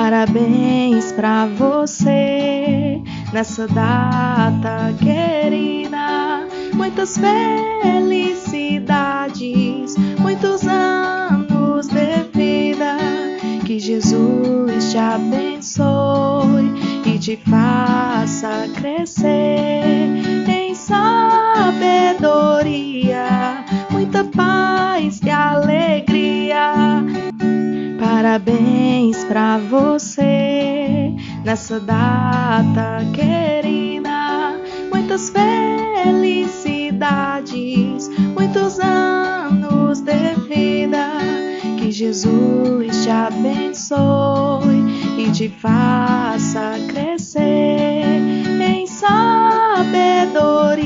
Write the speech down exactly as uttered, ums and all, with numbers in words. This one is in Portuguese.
Parabéns pra você nessa data querida. Muitas felicidades, muitos anos de vida. Que Jesus te abençoe e te faça crescer em sabedoria, muita paz e alegria. Parabéns pra você nessa data querida. Muitas felicidades, muitos anos de vida. Que Jesus te abençoe e te faça crescer em sabedoria,